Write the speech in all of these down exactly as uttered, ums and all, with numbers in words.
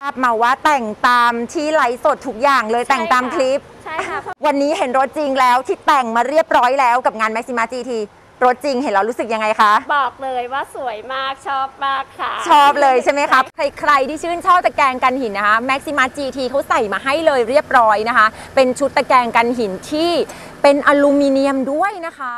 มาว่าแต่งตามที่ไลฟ์สดทุกอย่างเลยแต่งตามคลิปใช่ค่ะวันนี้เห็นรถจริงแล้วที่แต่งมาเรียบร้อยแล้วกับงาน Maxima จี ที รถจริงเห็นแล้วรู้สึกยังไงคะบอกเลยว่าสวยมากชอบมากค่ะชอบเลยใช่ไหมครับใครๆที่ชื่นชอบตะแกรงกันหินนะคะ Maxima จี ที เขาใส่มาให้เลยเรียบร้อยนะคะเป็นชุดตะแกรงกันหินที่เป็นอลูมิเนียมด้วยนะคะ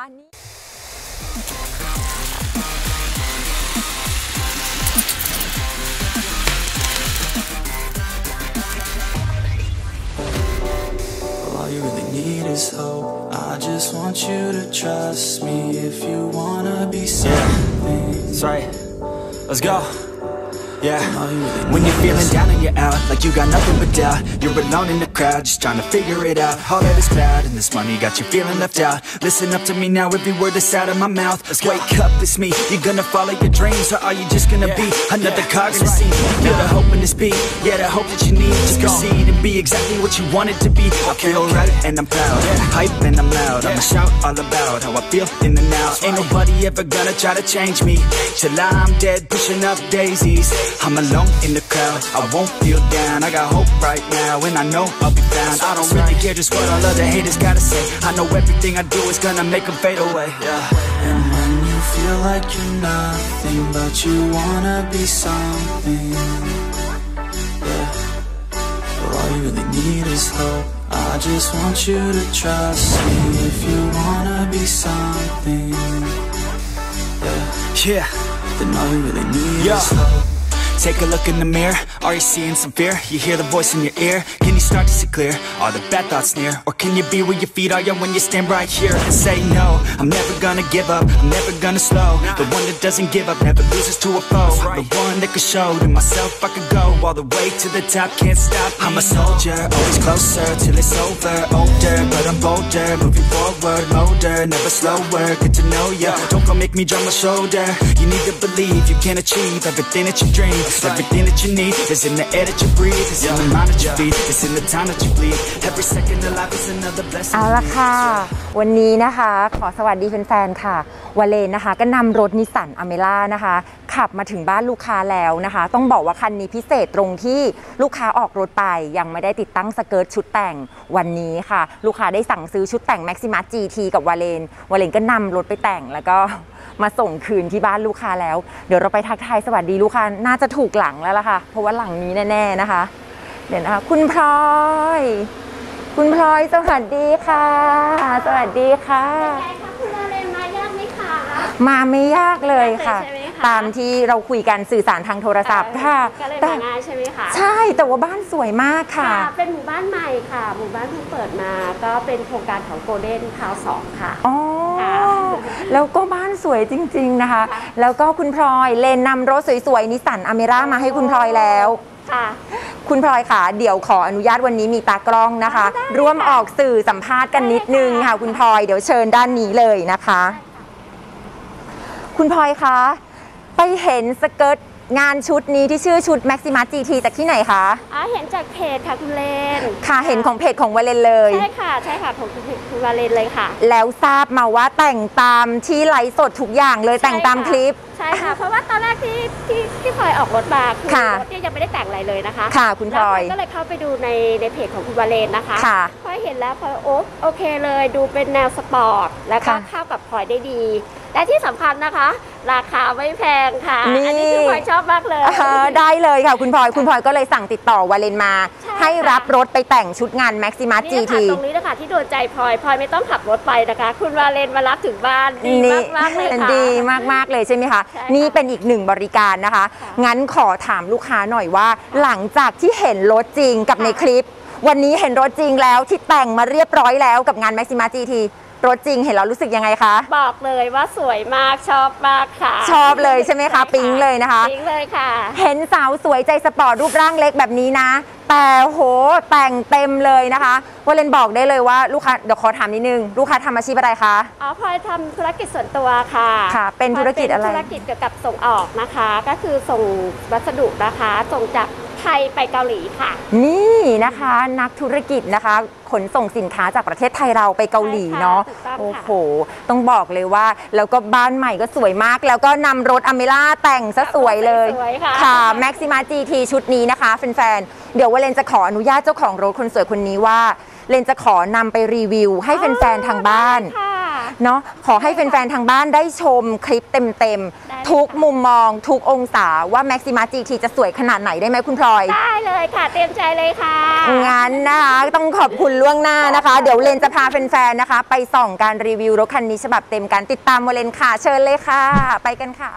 All you really need is hope. I just want you to trust me if you wanna be something. Yeah, that's right. Let's go. Yeah, when you're feeling down and you're out, like you got nothing but doubt. You're alone in the crowd, just trying to figure it out. All that is cloud and this money got you feeling left out. Listen up to me now, every word that's out of my mouth. Wake up, it's me. You're gonna follow your dreams, or are you just gonna be another cog in the scene? Feel the hope in this beat, yeah, the hope that you need. Just proceed and be exactly what you want it to be. I feel right and I'm proud, hype and I'm loud. I'ma shout all about how I feel in the now. Ain't nobody ever gonna try to change me till I'm dead, pushing up daisies. I'm alone in the crowd, I won't feel down. I got hope right now, and I know I'll be found. I don't really care just what all other haters gotta say. I know everything I do is gonna make them fade away, yeah. And when you feel like you're nothing, but you wanna be something, yeah. Well, all you really need is hope. I just want you to trust me if you wanna be something, yeah. Yeah. Then all you really need yeah. is hope. Take a look in the mirror, are you seeing some fear? You hear the voice in your ear, can you start to see clear? Are the bad thoughts near? Or can you be where your feet are, yeah, when you stand right here and say no? I'm never gonna give up, I'm never gonna slow. The one that doesn't give up, never loses to a foe. The one that could show to myself I could go all the way to the top, can't stop me. I'm a soldier, always closer till it's over. Older, but I'm bolder, moving forward, older, never slower. Good to know ya, don't go make me drop my shoulder. You need to believe you can achieve everything that you dream. Everything that you need is in the air that you breathe. It's in the mind that you feed. It's in the time that you bleed. Every second of life is another blessing. เอาละค่ะวันนี้นะคะขอสวัสดีแฟนๆค่ะวาเลนนะคะก็นำรถนิสสันอเมร่านะคะขับมาถึงบ้านลูกค้าแล้วนะคะต้องบอกว่าคันนี้พิเศษตรงที่ลูกค้าออกรถไปยังไม่ได้ติดตั้งสเกิร์ตชุดแต่งวันนี้ค่ะลูกค้าได้สั่งซื้อชุดแต่ง Maxima จี ที กับวาเลนวาเลนก็นำรถไปแต่งแล้วก็มาส่งคืนที่บ้านลูกค้าแล้วเดี๋ยวเราไปทักทายสวัสดีลูกค้าน่าจะถูกหลังแล้วล่ะค่ะเพราะว่าหลังนี้แน่ๆนะคะเดี๋ยวนะคะคุณพลอยคุณพลอยสวัสดีค่ะสวัสดีค่ะคุณวาเลนมายากไหมคะมาไม่ยากเลยค่ะตามที่เราคุยกันสื่อสารทางโทรศัพท์ค่ะก็เลยมาง่ายใช่ไหมคะใช่แต่ว่าบ้านสวยมากค่ะเป็นหมู่บ้านใหม่ค่ะหมู่บ้านเพิ่งเปิดมาก็เป็นโครงการของโกลเด้นทาวน์สองค่ะอ๋อแล้วก็บ้านสวยจริงๆนะคะแล้วก็คุณพลอยเลนนำรถสวยๆนิสสันอเมร่ามาให้คุณพลอยแล้วคุณพลอยค่ะเดี๋ยวขออนุญาตวันนี้มีตากล้องนะคะร่วมออกสื่อสัมภาษณ์กันนิดนึงค่ะคุณพลอยเดี๋ยวเชิญด้านนี้เลยนะคะคุณพลอยคะไปเห็นสเกิร์ตงานชุดนี้ที่ชื่อชุด Maxima จี ที จากที่ไหนคะอ๋อเห็นจากเพจค่ะคุณเลนค่ะเห็นของเพจของวาเลนเลยใช่ค่ะใช่ค่ะของคุณวาเลนเลยค่ะแล้วทราบมาว่าแต่งตามที่ไลฟ์สดทุกอย่างเลยแต่งตามคลิปใช่ค่ะเพราะว่าตอนแรกที่ที่ที่พลอยออกรถมาคือรถยังไม่ได้แต่งอะไรเลยนะคะค่ะคุณพลอยก็เลยเข้าไปดูในในเพจของคุณวาเลนนะคะพลอยเห็นแล้วพลอยโอ้โอเคเลยดูเป็นแนวสปอร์ตแล้วก็เข้ากับพลอยได้ดีและที่สำคัญนะคะราคาไม่แพงค่ะอันนี้คือพลอยชอบมากเลยได้เลยค่ะคุณพลอยคุณพลอยก็เลยสั่งติดต่อวาเลนมาให้รับรถไปแต่งชุดงาน Maxima จี ทีตรงนี้นะคะที่โดนใจพลอยพลอยไม่ต้องขับรถไปนะคะคุณวาเลนมารับถึงบ้านดีมากๆเลยค่ะดีมากๆเลยใช่ไหมคะนี่เป็นอีกหนึ่งบริการนะคะงั้นขอถามลูกค้าหน่อยว่าหลังจากที่เห็นรถจริงกับในคลิปวันนี้เห็นรถจริงแล้วที่แต่งมาเรียบร้อยแล้วกับงาน Maxima จี ทีรถจริงเห็นแล้วรู้สึกยังไงคะบอกเลยว่าสวยมากชอบมากค่ะชอบเลยใช่ไหมคะปิ๊งเลยนะคะปิ๊งเลยค่ะเห็นสาวสวยใจสปอร์ตรูปร่างเล็กแบบนี้นะแต่โหแต่งเต็มเลยนะคะวาเลนบอกได้เลยว่าลูกค้าเดี๋ยวขอถามนิดนึงลูกค้าทำอาชีพอะไรคะอ๋อพลอยทำธุรกิจส่วนตัวค่ะค่ะเป็นธุรกิจอะไรธุรกิจเกี่ยวกับส่งออกนะคะก็คือส่งวัสดุนะคะส่งจากไทยไปเกาหลีค่ะนี่นะคะนักธุรกิจนะคะขนส่งสินค้าจากประเทศไทยเราไปเกาหลีเนาะโอ้โหต้องบอกเลยว่าแล้วก็บ้านใหม่ก็สวยมากแล้วก็นำรถอเมร่าแต่งซะสวยเลยค่ะ Maxima จี ที ชุดนี้นะคะแฟนๆเดี๋ยวว่าเลนจะขออนุญาตเจ้าของรถคนสวยคนนี้ว่าเลนจะขอนำไปรีวิวให้แฟนๆทางบ้านเนาะขอให้แฟนๆทางบ้านได้ชมคลิปเต็มๆทุกมุมมองทุกองศาว่า Maxima จี ที จะสวยขนาดไหนได้ไหมคุณพลอยได้เลยค่ะเตรียมใจเลยค่ะงั้นนะคะต้องขอบคุณล่วงหน้านะคะเดี๋ยวเลนจะพาแฟนๆนะคะไปส่องการรีวิวรถคันนี้ฉบับเต็มกันติดตามโมเลนค่ะเชิญเลยค่ะไปกันค่ะ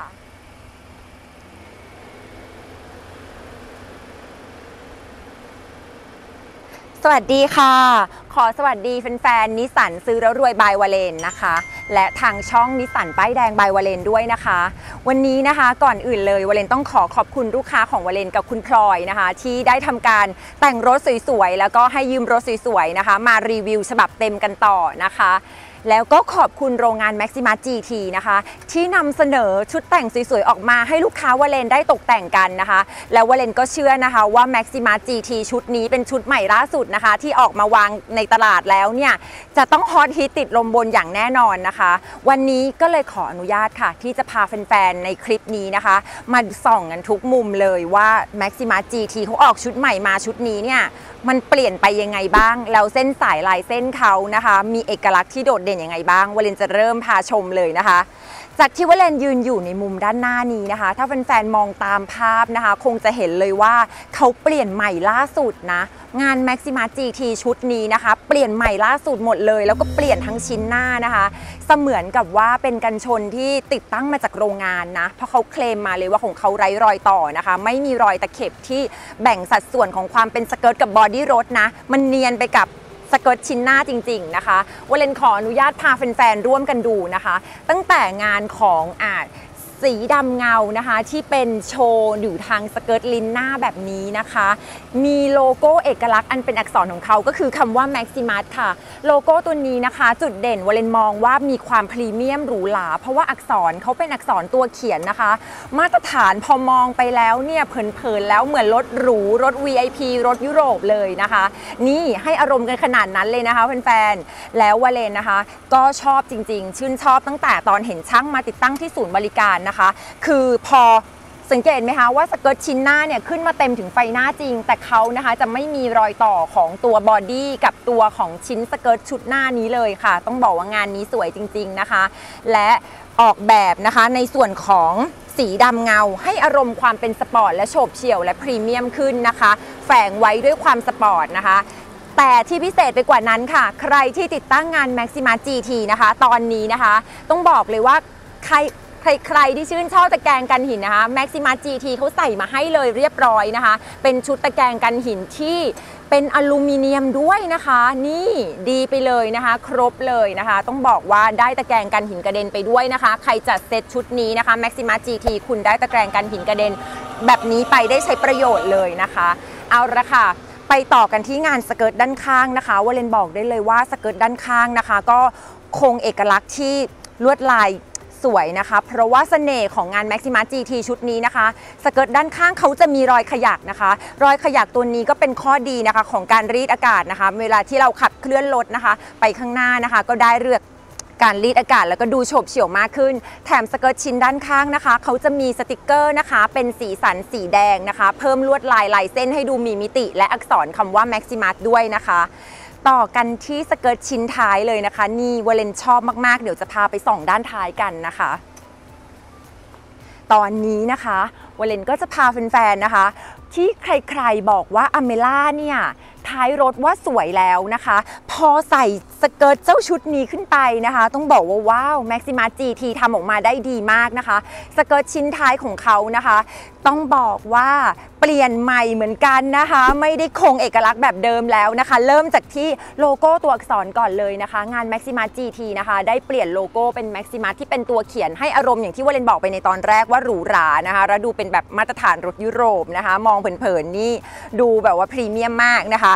สวัสดีค่ะขอสวัสดีแฟนๆนิสสันซื้อแล้วรวยบายวาเลนนะคะและทางช่องนิสสันป้ายแดงบายวาเลนด้วยนะคะวันนี้นะคะก่อนอื่นเลยวาเลนต้องขอขอบคุณลูกค้าของวาเลนกับคุณพลอยนะคะที่ได้ทำการแต่งรถสวยๆแล้วก็ให้ยืมรถสวยๆนะคะมารีวิวฉบับเต็มกันต่อนะคะแล้วก็ขอบคุณโรงงาน Maxima จี ที นะคะที่นำเสนอชุดแต่งสวยๆออกมาให้ลูกค้าวาเลนได้ตกแต่งกันนะคะแล้ววาเลนก็เชื่อนะคะว่า Maxima จี ที ชุดนี้เป็นชุดใหม่ล่าสุดนะคะที่ออกมาวางในตลาดแล้วเนี่ยจะต้องฮอตฮิตติดลมบนอย่างแน่นอนนะคะวันนี้ก็เลยขออนุญาตค่ะที่จะพาแฟนๆในคลิปนี้นะคะมาส่องกันทุกมุมเลยว่า Maxima จี ที เขาออกชุดใหม่มาชุดนี้เนี่ยมันเปลี่ยนไปยังไงบ้างแล้วเส้นสายลายเส้นเขานะคะมีเอกลักษณ์ที่โดดเด่นยังไงบ้างวาเลนจะเริ่มพาชมเลยนะคะจากที่วาเลนยืนอยู่ในมุมด้านหน้านี้นะคะถ้าแฟนๆมองตามภาพนะคะคงจะเห็นเลยว่าเขาเปลี่ยนใหม่ล่าสุดนะงาน Maxima จี ที ชุดนี้นะคะเปลี่ยนใหม่ล่าสุดหมดเลยแล้วก็เปลี่ยนทั้งชิ้นหน้านะคะเสมือนกับว่าเป็นกันชนที่ติดตั้งมาจากโรงงานนะเพราะเขาเคลมมาเลยว่าของเขาไร้รอยต่อนะคะไม่มีรอยตะเข็บที่แบ่งสัดส่วนของความเป็นสเกิร์ตกับบอดี้รถนะมันเนียนไปกับสเกิร์ตชิ้นหน้าจริงๆนะคะวาเลนขออนุญาตพาแฟนๆร่วมกันดูนะคะตั้งแต่งานของอาจสีดำเงานะคะที่เป็นโชว์อยู่ทางสเกิร์ตลิ้นหน้าแบบนี้นะคะมีโลโก้เอกลักษณ์อันเป็นอักษรของเขาก็คือคำว่า Maxima ค่ะโลโก้ตัวนี้นะคะจุดเด่นวาเลนมองว่ามีความพรีเมียมหรูหราเพราะว่าอักษรเขาเป็นอักษรตัวเขียนนะคะมาตรฐานพอมองไปแล้วเนี่ยเผินๆแล้วเหมือนรถหรูรถ วี ไอ พี รถยุโรปเลยนะคะนี่ให้อารมณ์กันขนาดนั้นเลยนะคะแฟนๆแล้ววาเลนนะคะก็ชอบจริงๆชื่นชอบตั้งแต่ตอนเห็นช่างมาติดตั้งที่ศูนย์บริการนะคะคือพอสังเกตไหมคะว่าสเกิร์ตชิ้นหน้าเนี่ยขึ้นมาเต็มถึงไฟหน้าจริงแต่เขานะคะจะไม่มีรอยต่อของตัวบอดี้กับตัวของชิ้นสเกิร์ตชุดหน้านี้เลยค่ะต้องบอกว่างานนี้สวยจริงๆนะคะและออกแบบนะคะในส่วนของสีดำเงาให้อารมณ์ความเป็นสปอร์ตและโฉบเฉี่ยวและพรีเมียมขึ้นนะคะแฝงไว้ด้วยความสปอร์ตนะคะแต่ที่พิเศษไปกว่านั้นค่ะใครที่ติดตั้งงาน Maxima จี ที นะคะตอนนี้นะคะต้องบอกเลยว่าใครใครๆที่ชื่นชอบตะแกรงกันหินนะคะ Maxima จี ที เขาใส่มาให้เลยเรียบร้อยนะคะเป็นชุดตะแกรงกันหินที่เป็นอลูมิเนียมด้วยนะคะนี่ดีไปเลยนะคะครบเลยนะคะต้องบอกว่าได้ตะแกรงกันหินกระเด็นไปด้วยนะคะใครจัดเซตชุดนี้นะคะ Maxima จี ที คุณได้ตะแกรงกันหินกระเด็นแบบนี้ไปได้ใช้ประโยชน์เลยนะคะเอาละค่ะไปต่อกันที่งานสเกิร์ตด้านข้างนะคะวาเลนบอกได้เลยว่าสเกิร์ตด้านข้างนะคะก็คงเอกลักษณ์ที่ลวดลายสวยนะคะเพราะว่าเสน่ห์ของงาน Maxima จี ที ชุดนี้นะคะสเกิร์ตด้านข้างเขาจะมีรอยขยักนะคะรอยขยักตัวนี้ก็เป็นข้อดีนะคะของการรีดอากาศนะคะเวลาที่เราขับเคลื่อนรถนะคะไปข้างหน้านะคะก็ได้เลือกการรีดอากาศแล้วก็ดูโฉบเฉี่ยวมากขึ้นแถมสเกิร์ตชิ้นด้านข้างนะคะเขาจะมีสติกเกอร์นะคะเป็นสีสันสีแดงนะคะเพิ่มลวดลายลายเส้นให้ดูมีมิติและอักษรคำว่า Maxima ด้วยนะคะต่อกันที่สเกิร์ตชิ้นท้ายเลยนะคะนี่วาเลนชอบมากๆเดี๋ยวจะพาไปส่องด้านท้ายกันนะคะตอนนี้นะคะวาเลนก็จะพาแฟนๆนะคะที่ใครๆบอกว่าอเมล่าเนี่ยท้ายรถว่าสวยแล้วนะคะพอใส่สเกิร์ตเจ้าชุดนี้ขึ้นไปนะคะต้องบอกว่าว้าว Maxima จี ที ทำออกมาได้ดีมากนะคะสเกิร์ตชิ้นท้ายของเขานะคะต้องบอกว่าเปลี่ยนใหม่เหมือนกันนะคะไม่ได้คงเอกลักษณ์แบบเดิมแล้วนะคะเริ่มจากที่โลโก้ตัวอักษรก่อนเลยนะคะงาน Maxima จี ที นะคะได้เปลี่ยนโลโก้เป็น Maxima ที่เป็นตัวเขียนให้อารมณ์อย่างที่วาเลนบอกไปในตอนแรกว่าหรูหรานะคะแล้วดูเป็นแบบมาตรฐานรถยุโรปนะคะมองเผินๆนี่ดูแบบว่าพรีเมียมมากนะคะ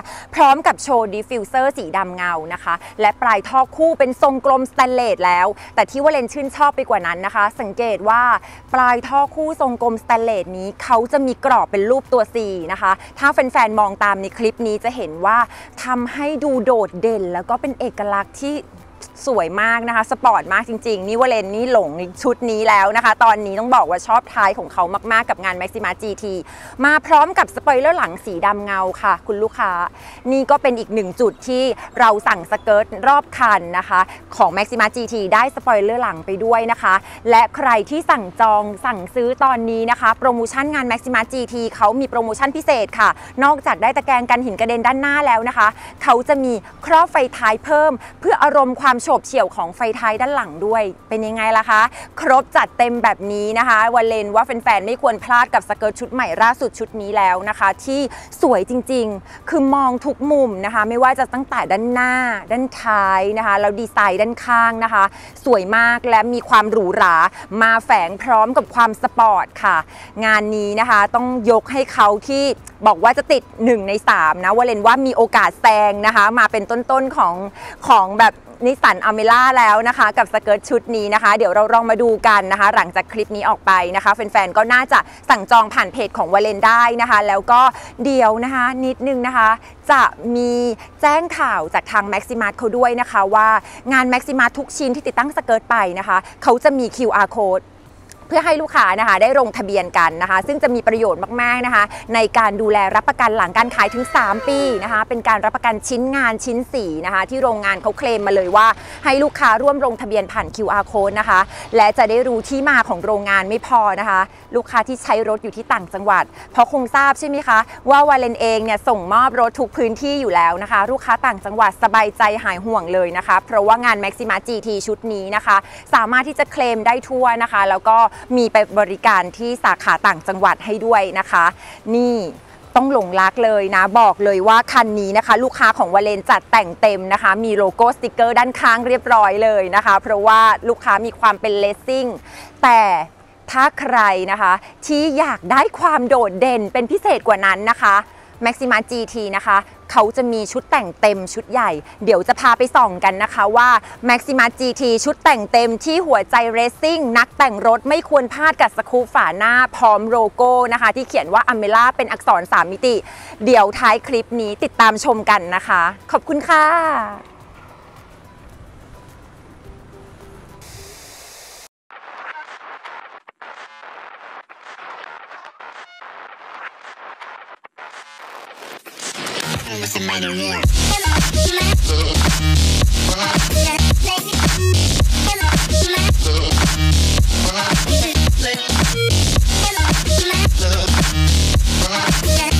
พร้อมกับโชว์ดิฟฟิวเซอร์สีดำเงานะคะและปลายท่อคู่เป็นทรงกลมสแตนเลสแล้วแต่ที่วาเลนชื่นชอบไปกว่านั้นนะคะสังเกตว่าปลายท่อคู่ทรงกลมสแตนเลสนี้เขาจะมีกรอบเป็นรูปตัว C นะคะถ้าแฟนๆมองตามในคลิปนี้จะเห็นว่าทำให้ดูโดดเด่นแล้วก็เป็นเอกลักษณ์ที่สวยมากนะคะสปอร์ตมากจริงๆนี่วาเลนนี่หลงชุดนี้แล้วนะคะตอนนี้ต้องบอกว่าชอบท้ายของเขามากๆกับงาน Maxima จี ที มาพร้อมกับสปอยเลอร์หลังสีดำเงาค่ะคุณลูกค้านี่ก็เป็นอีกหนึ่งจุดที่เราสั่งสเกิร์ตรอบคันนะคะของ Maxima จี ที ได้สปอยเลอร์หลังไปด้วยนะคะและใครที่สั่งจองสั่งซื้อตอนนี้นะคะโปรโมชั่นงาน Maxima จี ที เขามีโปรโมชั่นพิเศษค่ะนอกจากได้ตะแกรงกันหินกระเด็นด้านหน้าแล้วนะคะเขาจะมีครอบไฟท้ายเพิ่มเพื่ออารมณ์ความโฉบเฉี่ยวของไฟท้ายด้านหลังด้วยเป็นยังไงล่ะคะครบจัดเต็มแบบนี้นะคะวาเลนว่าแฟนๆไม่ควรพลาดกับสเกิร์ตชุดใหม่ล่าสุดชุดนี้แล้วนะคะที่สวยจริงๆคือมองทุกมุมนะคะไม่ว่าจะตั้งแต่ด้านหน้าด้านท้ายนะคะแล้วดีไซน์ด้านข้างนะคะสวยมากและมีความหรูหรามาแฝงพร้อมกับความสปอร์ตค่ะงานนี้นะคะต้องยกให้เขาที่บอกว่าจะติดหนึ่งในสามนะวาเลนว่ามีโอกาสแซงนะคะมาเป็นต้นๆของของแบบนิสสันอเมร่าแล้วนะคะกับสเกิร์ตชุดนี้นะคะเดี๋ยวเราลองมาดูกันนะคะหลังจากคลิปนี้ออกไปนะคะแฟนๆก็น่าจะสั่งจองผ่านเพจของวาเลนได้นะคะแล้วก็เดี๋ยวนะคะนิดนึงนะคะจะมีแจ้งข่าวจากทาง Maxima เขาด้วยนะคะว่างาน Maxima ทุกชิ้นที่ติดตั้งสเกิร์ตไปนะคะเขาจะมี คิว อาร์ Codeเพื่อให้ลูกค้านะคะได้ลงทะเบียนกันนะคะซึ่งจะมีประโยชน์มากๆนะคะในการดูแลรับประกันหลังการขายถึงสามปีนะคะเป็นการรับประกันชิ้นงานชิ้นสีนะคะที่โรงงานเขาเคลมมาเลยว่าให้ลูกค้าร่วมลงทะเบียนผ่าน คิว อาร์ Code นะคะและจะได้รู้ที่มาของโรงงานไม่พอนะคะลูกค้าที่ใช้รถอยู่ที่ต่างจังหวัดเพราะคงทราบใช่ไหมคะว่าวาเลนเองเนี่ยส่งมอบรถทุกพื้นที่อยู่แล้วนะคะลูกค้าต่างจังหวัดสบายใจหายห่วงเลยนะคะเพราะว่างาน Maxima จี ที ชุดนี้นะคะสามารถที่จะเคลมได้ทั่วนะคะแล้วก็มีไปบริการที่สาขาต่างจังหวัดให้ด้วยนะคะนี่ต้องหลงรักเลยนะบอกเลยว่าคันนี้นะคะลูกค้าของวาเลนจัดแต่งเต็มนะคะมีโลโก้สติกเกอร์ด้านข้างเรียบร้อยเลยนะคะเพราะว่าลูกค้ามีความเป็นเลสซิ่งแต่ถ้าใครนะคะที่อยากได้ความโดดเด่นเป็นพิเศษกว่านั้นนะคะ Maxima จี ที นะคะเขาจะมีชุดแต่งเต็มชุดใหญ่เดี๋ยวจะพาไปส่องกันนะคะว่า Maxima จี ที ชุดแต่งเต็มที่หัวใจเรซซิ่งนักแต่งรถไม่ควรพลาดกับสกู๊ปฝาหน้าพร้อมโลโก้นะคะที่เขียนว่า Amela เป็นอักษรสามมิติเดี๋ยวท้ายคลิปนี้ติดตามชมกันนะคะขอบคุณค่ะ With a minor warning. Love.